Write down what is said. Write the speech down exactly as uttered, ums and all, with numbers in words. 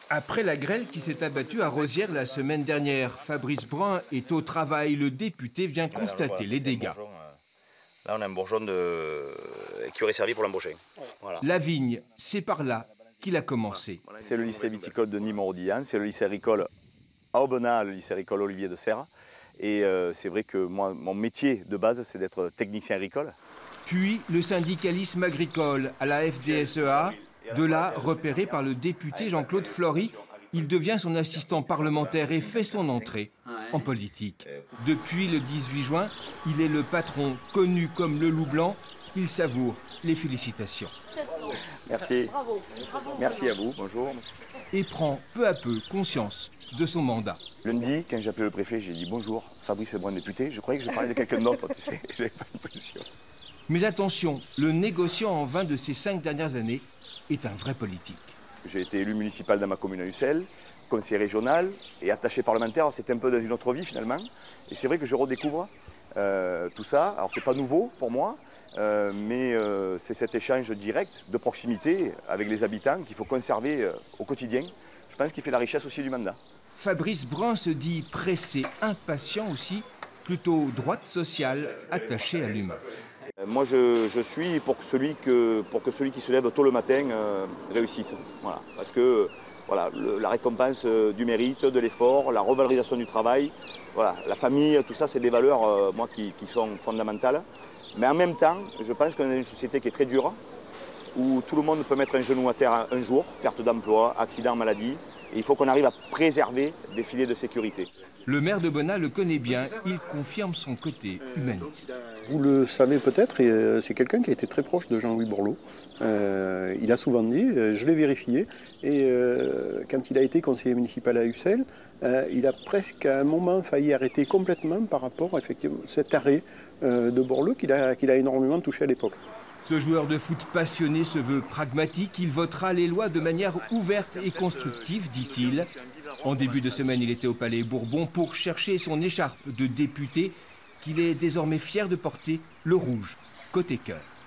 Après la grêle qui s'est abattue à Rosières la semaine dernière, Fabrice Brun est au travail. Le député vient constater les dégâts. Là, on a un bourgeon de... qui aurait servi pour l'embaucher. Voilà. La vigne, c'est par là qu'il a commencé. C'est le lycée viticole de Nîmes-Rodilhan, c'est le lycée agricole à Aubenas, le lycée agricole Olivier de Serres. Et euh, c'est vrai que moi, mon métier de base, c'est d'être technicien agricole. Puis le syndicalisme agricole à la F D S E A. De là, repéré par le député Jean-Claude Flory, il devient son assistant parlementaire et fait son entrée en politique. Depuis le dix-huit juin, il est le patron, connu comme le loup blanc. Il savoure les félicitations. Merci. Merci à vous, bonjour. Et prend peu à peu conscience de son mandat. Lundi, quand j'ai appelé le préfet, j'ai dit bonjour, Fabrice Brun, député. Je croyais que je parlais de quelqu'un d'autre, tu sais, j'avais pas une position. Mais attention, le négociant en vin de ces cinq dernières années est un vrai politique. J'ai été élu municipal dans ma commune à Ussel, conseiller régional et attaché parlementaire. C'était un peu dans une autre vie finalement. Et c'est vrai que je redécouvre euh, tout ça. Alors c'est pas nouveau pour moi, euh, mais euh, c'est cet échange direct, de proximité avec les habitants qu'il faut conserver euh, au quotidien. Je pense qu'il fait la richesse aussi du mandat. Fabrice Brun se dit pressé, impatient aussi, plutôt droite sociale, attaché à l'humain. Moi, je, je suis pour que, celui que, pour que celui qui se lève tôt le matin euh, réussisse. Voilà. Parce que voilà, le, la récompense euh, du mérite, de l'effort, la revalorisation du travail, voilà, la famille, tout ça, c'est des valeurs euh, moi, qui, qui sont fondamentales. Mais en même temps, je pense qu'on est dans une société qui est très dure, où tout le monde peut mettre un genou à terre un jour, perte d'emploi, accident, maladie. Et il faut qu'on arrive à préserver des filets de sécurité. Le maire d'Aubenas le connaît bien, il confirme son côté humaniste. Vous le savez peut-être, c'est quelqu'un qui a été très proche de Jean-Louis Borloo. Euh, il a souvent dit, je l'ai vérifié, et euh, quand il a été conseiller municipal à Ussel, euh, il a presque à un moment failli arrêter complètement par rapport effectivement, à cet arrêt euh, de Borloo qu'il a, qu'il a énormément touché à l'époque. Ce joueur de foot passionné se veut pragmatique. Il votera les lois de manière ouverte et constructive, dit-il. En début de semaine, il était au Palais Bourbon pour chercher son écharpe de député qu'il est désormais fier de porter, le rouge, côté cœur.